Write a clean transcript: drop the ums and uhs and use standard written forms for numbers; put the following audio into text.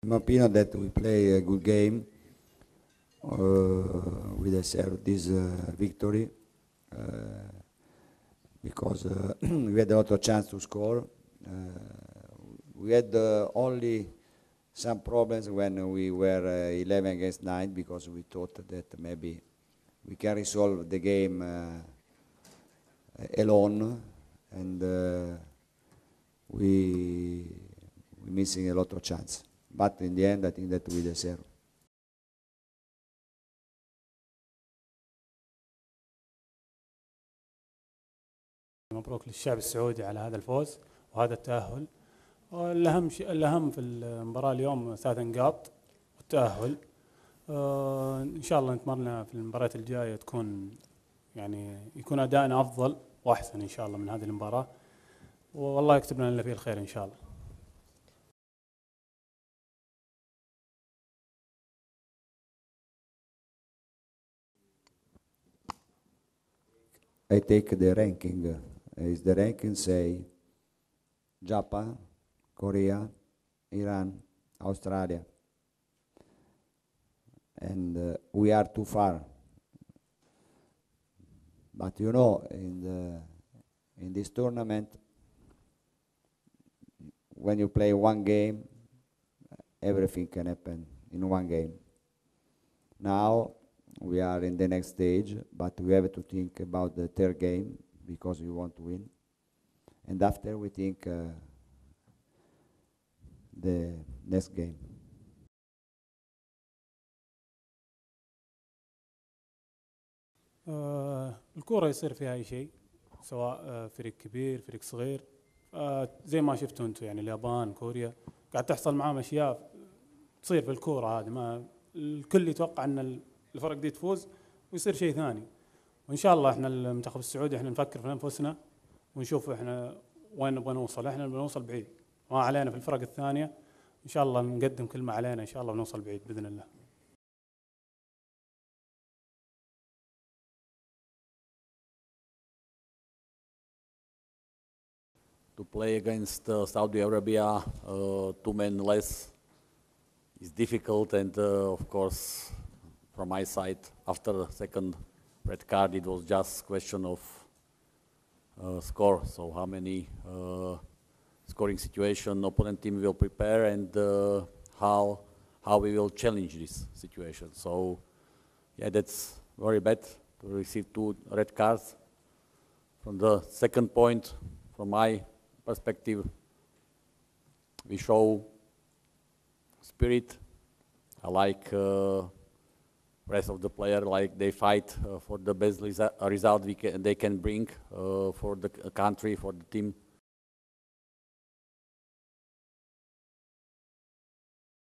in my opinion, that we play a good game. We deserve this victory because we had a lot of chance to score. We had only some problems when we were 11 against 9 because we thought that maybe we can resolve the game alone, and we missing a lot of chance. But in the end, I think that we deserve. مبروك للشعب السعودي على هذا الفوز وهذا التأهل. الأهم في المباراة اليوم 3 نقاط والتأهل. إن شاء الله نتمرن في المباريات الجاية يكون أداءنا أفضل وأحسن إن شاء الله من هذه المباراة، والله يكتب لنا اللي فيه الخير إن شاء الله. I take the ranking. Is the ranking say Japan, Korea, Iran, Australia, and we are too far. But you know, in this tournament, when you play one game, everything can happen in one game. Now we are in the next stage, but we have to think about the third game because we want to win. And after we think the next game. الكورة يصير فيها أي شيء، سواء فريق كبير فريق صغير. زي ما شفتوا أنتم يعني اليابان كوريا قاعد تحصل معاهم أشياء تصير في الكورة هذه، ما الكل يتوقع أن الفرق دي تفوز ويصير شيء ثاني. وإن شاء الله إحنا المنتخب السعودي إحنا نفكر في أنفسنا ونشوف إحنا وين نبغى نوصل. إحنا بنوصل بعيد، ما علينا في الفرق الثانية إن شاء الله نقدم كل ما علينا، إن شاء الله بنوصل بعيد بإذن الله. To play against Saudi Arabia, 2 men less is difficult, and of course, from my side, after the second red card, it was just question of score. So how many scoring situation opponent team will prepare, and how we will challenge this situation. So yeah, that's very bad to receive 2 red cards. From the second point, from my perspective, we show spirit. I like rest of the player, like they fight for the best result they can bring for the country, for the team.